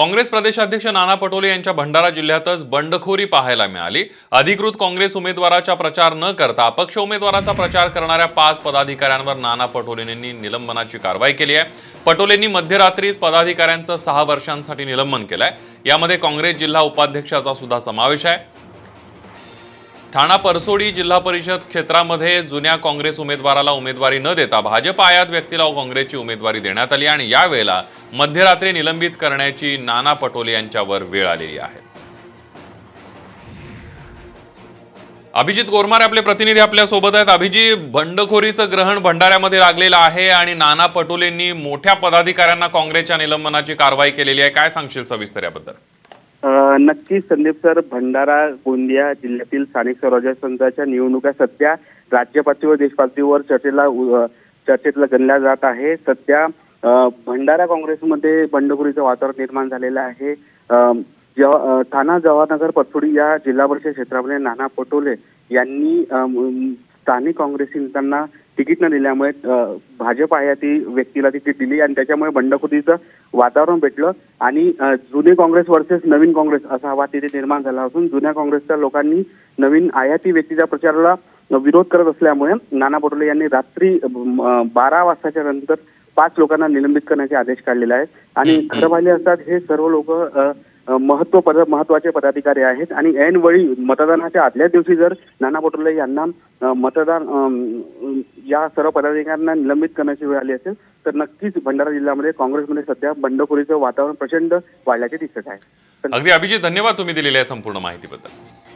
काँग्रेस प्रदेशाध्यक्ष नाना पटोले यांच्या भंडारा जिल्ह्यातच बंडखोरी पाहायला मिळाली। अधिकृत काँग्रेस उमेदवाराचा प्रचार न करता अपक्ष उमेदवाराचा प्रचार करणाऱ्या 5 पदाधिकाऱ्यांवर नाना पटोलेंनी निलंबनाची कारवाई केली आहे। पटोलेंनी मध्यरात्रीच पदाधिकाऱ्यांचं 6 वर्षांसाठी निलंबन केलंय। यामध्ये काँग्रेस जिल्हा उपाध्यक्षाचा सुद्धा समावेश आहे। ठाणा परसोडी जिल्हा परिषद क्षेत्रामध्ये जुन्या काँग्रेस उमेदवाराला उमेदवारी न देता भाजप आयात व्यक्तीला काँग्रेसची उमेदवारी देण्यात आली आणि यावेळेला मध्यरात्री निलंबित करण्याची नाना पटोले यांच्यावर वेळ आलेली आहे। अभिजित गोरमारे आपले प्रतिनिधी आपल्या सोबत आहेत। अभिजित, बंडखोरीचं ग्रहण भंडाऱ्यामध्ये लागलेलं आहे आणि नाना पटोलेंनी मोठ्या पदाधिकाऱ्यांना काँग्रेसच्या निलंबनाची कारवाई केलेली आहे। काय सांगशील सविस्तर याबद्दल? नक्कीच संदीप सर, भंडारा गोंदिया जिल्ह्यातील स्थानिक स्वराज्य संस्थांच्या निवडणुका सध्या राज्य पातळीवर देश पातळीवर चर्चेतला गणल्या जात आहे। सध्या भंडारा काँग्रेसमध्ये बंडखोरीचं वातावरण निर्माण झालेलं आहे। ठाणा जवाहरनगर परसोडी या जिल्हा परिषद क्षेत्रामध्ये नाना पटोले यांनी स्थानिक काँग्रेसी नेत्यांना तिकीट न दिल्यामुळे भाजप आयाती व्यक्तीला तिकीट दिली आणि त्याच्यामुळे बंडखोरीचं वातावरण पेटलं आणि जुने काँग्रेस वर्सेस नवीन काँग्रेस असा हा वाद तिथे निर्माण झाला असून जुन्या काँग्रेसच्या लोकांनी नवीन आयाती व्यक्तीच्या प्रचाराला विरोध करत असल्यामुळे नाना पटोले यांनी रात्री 12 वाजताच्या नंतर 5 लोकांना निलंबित करण्याचे आदेश काढलेले आहेत। आणि खरं पाहिले असतात हे सर्व लोक महत्वाचे पदाधिकारी आहेत आणि ऐनवेळी मतदानाच्या आदल्या दिवशी जर नाना पटोले यांना या सर्व पदाधिकाऱ्यांना निलंबित करण्याची वेळ आली असेल तर नक्कीच भंडारा जिल्ह्यामध्ये काँग्रेसमध्ये सध्या बंडखोरीचं वातावरण प्रचंड वाढल्याचे दिसत आहे। अगदी अभिजित, धन्यवाद तुम्ही दिलेल्या संपूर्ण माहितीबद्दल।